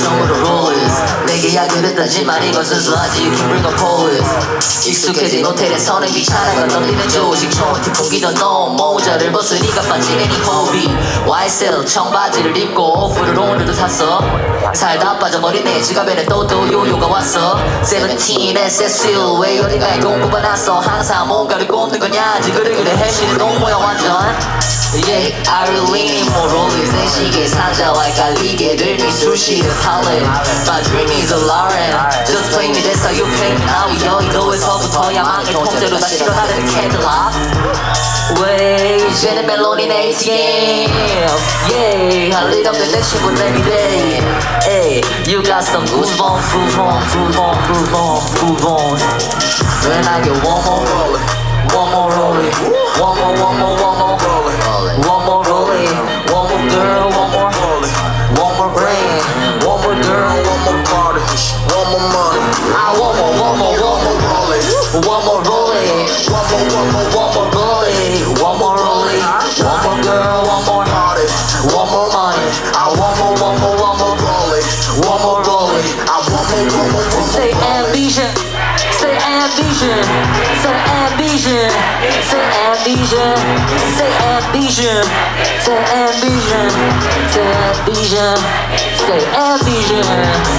정으로 Rollies 내게 약을 했다지만 이건 순수하지 You can bring a pose 익숙해진 호텔에서는 귀찮아가 떨리는 조직 초원티 풍기던 너 모자를 벗으니까 빠지는 이 호비 YSL 청바지를 입고 오프를 오늘도 샀어 살다 빠져버린 내 지갑에는 또 요요가 왔어 17 SSL 왜 어딘가에 공부가 났어 항상 뭔가를 꼽는 거냐 그래 해시는 동모야 완전 Yeah, I really need more rollies 내 시계 상자와 헷갈리게 될 미술실을 탈래 My dream is a Lauren Just play me, that's how you pay me now 여의도에서부터 야망을 통째로 다 실어나르는 캐딜락 왜 이제는 멜론이 내 ATM Yeah, 할 일 없는 내 친구 every day Hey, you got some goosebumps, goosebumps When I get one more rollie One more rollie One more rollie One more rollie One more girl, one more rollie One more brain One more girl, one more party One more money I want more rollie One more rollie One more rollie One more rollie One more girl, one more party One more money I want more rollie One more rollie I want more Say ambition Say ambition Say ambition Say ambition Say ambition Say ambition Say ambition Say ambition